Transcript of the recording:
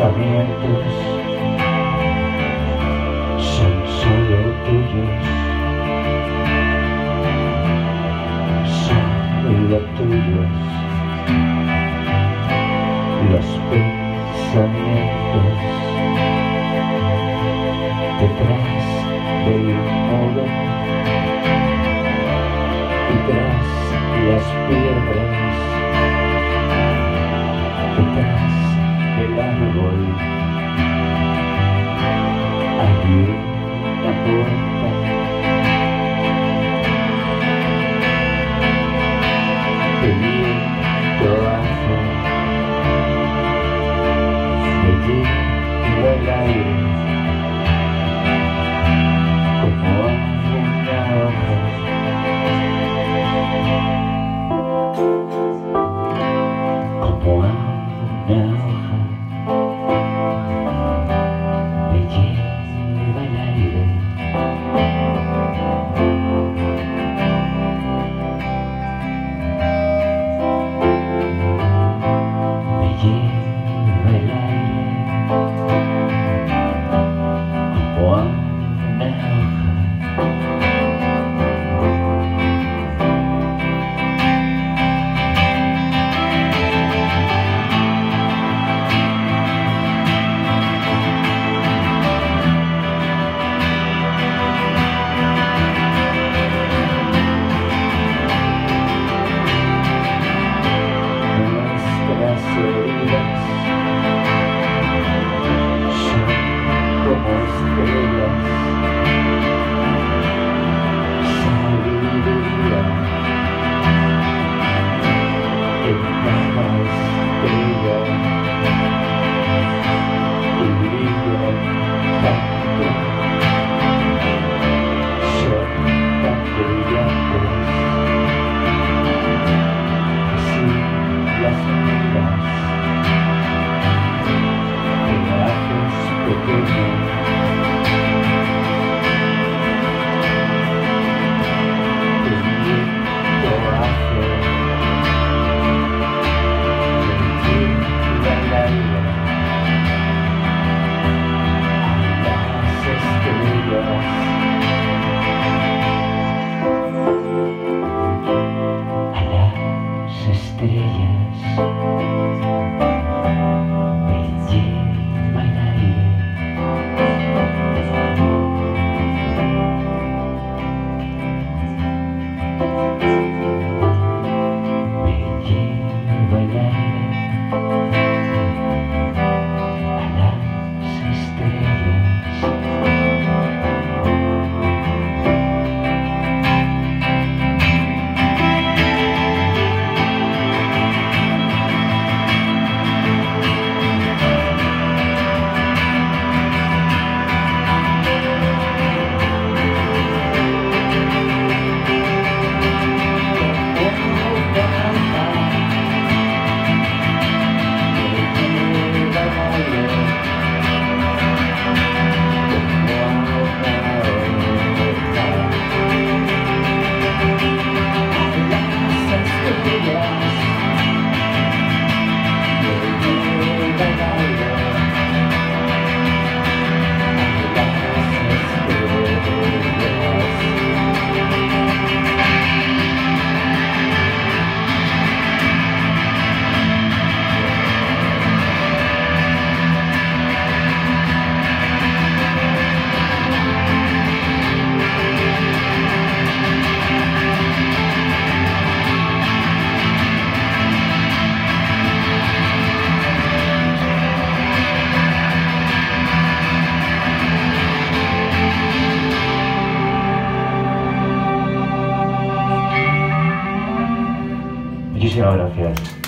pensamientos son solo tuyos, solo tuyos. Los pensamientos detrás del muro y tras las piedras, detrás del árbol hay una puerta. Que viento hace, me lleva el aire como a una hoja. Como a una hoja me lleva el aire. Me lleva el aire como a una hoja. Nuestras heridas son como estrellas, sabiduría en cada estrella y brillo tanto, son tan brillantes. Las miras que me haces pequeño, que el viento hace, me lleva el aire a las estrellas. Estrellas me lleva el aire. Me lleva el aire a las estrellas. Muchísimas gracias.